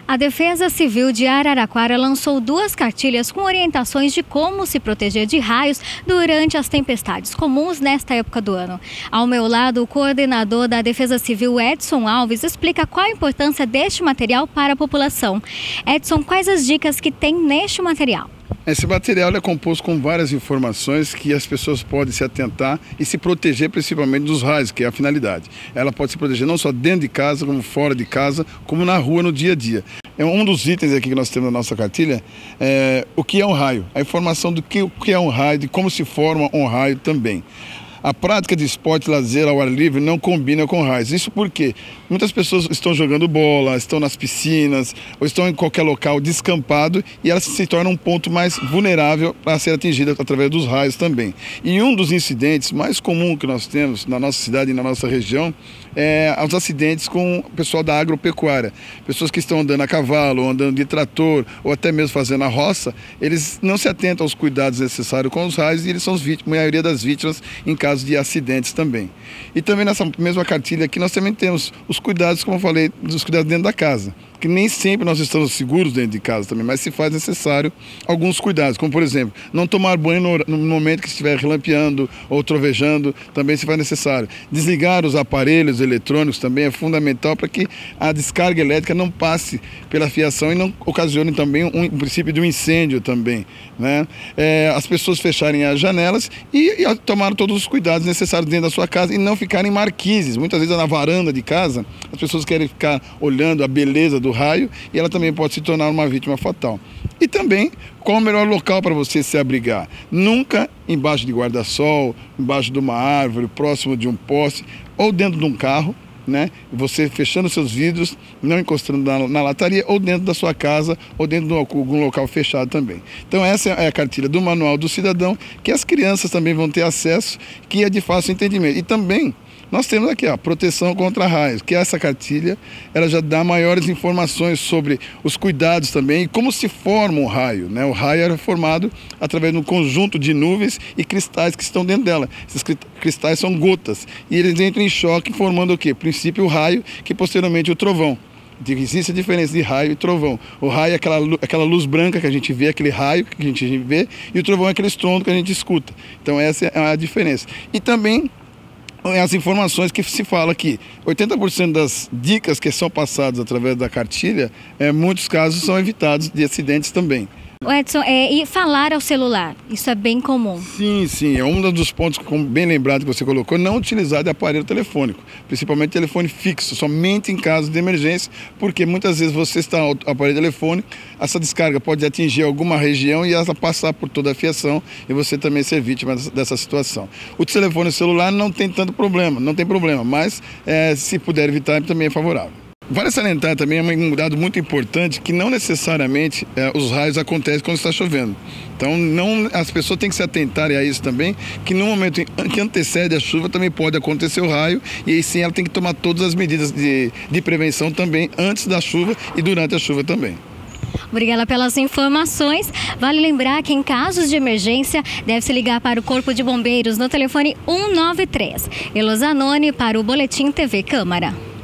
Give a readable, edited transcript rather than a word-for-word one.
A Defesa Civil de Araraquara lançou 2 cartilhas com orientações de como se proteger de raios durante as tempestades comuns nesta época do ano. Ao meu lado, o coordenador da Defesa Civil, Edson Alves, explica qual a importância deste material para a população. Edson, quais as dicas que tem neste material? Esse material é composto com várias informações que as pessoas podem se atentar e se proteger principalmente dos raios, que é a finalidade. Ela pode se proteger não só dentro de casa, como fora de casa, como na rua, no dia a dia. Um dos itens aqui que nós temos na nossa cartilha é o que é um raio, a informação do que é um raio, de como se forma um raio também. A prática de esporte e lazer ao ar livre não combina com raios. Isso porque muitas pessoas estão jogando bola, estão nas piscinas, ou estão em qualquer local descampado e elas se tornam um ponto mais vulnerável para ser atingida através dos raios também. E um dos incidentes mais comuns que nós temos na nossa cidade e na nossa região é os acidentes com o pessoal da agropecuária. Pessoas que estão andando a cavalo, ou andando de trator, ou até mesmo fazendo a roça, eles não se atentam aos cuidados necessários com os raios e eles são a maioria das vítimas em caso de acidentes também. E também nessa mesma cartilha aqui nós também temos os cuidados, como eu falei, dos cuidados dentro da casa, que nem sempre nós estamos seguros dentro de casa também, mas se faz necessário alguns cuidados, como por exemplo, não tomar banho no momento que estiver relampeando ou trovejando, também se faz necessário. Desligar os aparelhos eletrônicos também é fundamental para que a descarga elétrica não passe pela fiação e não ocasione também um princípio de um incêndio também, né? As pessoas fecharem as janelas e tomar todos os cuidados necessários dentro da sua casa e não ficarem marquises. Muitas vezes na varanda de casa, as pessoas querem ficar olhando a beleza do raio e ela também pode se tornar uma vítima fatal. E também, qual o melhor local para você se abrigar? Nunca embaixo de guarda-sol, embaixo de uma árvore, próximo de um poste ou dentro de um carro, né? Você fechando seus vidros, não encostando na lataria, ou dentro da sua casa, ou dentro de algum local fechado também. Então essa é a cartilha do Manual do Cidadão, que as crianças também vão ter acesso, que é de fácil entendimento. E também nós temos aqui a proteção contra raios, que essa cartilha ela já dá maiores informações sobre os cuidados também e como se forma um raio, né? O raio era formado através de um conjunto de nuvens e cristais que estão dentro dela. Esses cristais são gotas e eles entram em choque formando o quê? Princípio o raio, que posteriormente o trovão. Existe a diferença de raio e trovão. O raio é aquela luz branca que a gente vê, aquele raio que a gente vê, e o trovão é aquele estrondo que a gente escuta. Então essa é a diferença. E também as informações que se fala aqui, 80% das dicas que são passadas através da cartilha, muitos casos são evitados de acidentes também. Edson, e falar ao celular, isso é bem comum. Sim, é um dos pontos, como bem lembrado que você colocou, não utilizar de aparelho telefônico, principalmente telefone fixo, somente em caso de emergência, porque muitas vezes você está no aparelho telefônico, essa descarga pode atingir alguma região e ela passar por toda a fiação e você também ser vítima dessa situação. O telefone celular não tem tanto problema, não tem problema, mas se puder evitar também é favorável. Vale salientar também um dado muito importante, que não necessariamente os raios acontecem quando está chovendo. Então as pessoas têm que se atentar a isso também, que no momento que antecede a chuva também pode acontecer o raio, e aí sim ela tem que tomar todas as medidas de prevenção também, antes da chuva e durante a chuva também. Obrigada pelas informações. Vale lembrar que em casos de emergência deve-se ligar para o Corpo de Bombeiros no telefone 193. Elozanone para o Boletim TV Câmara.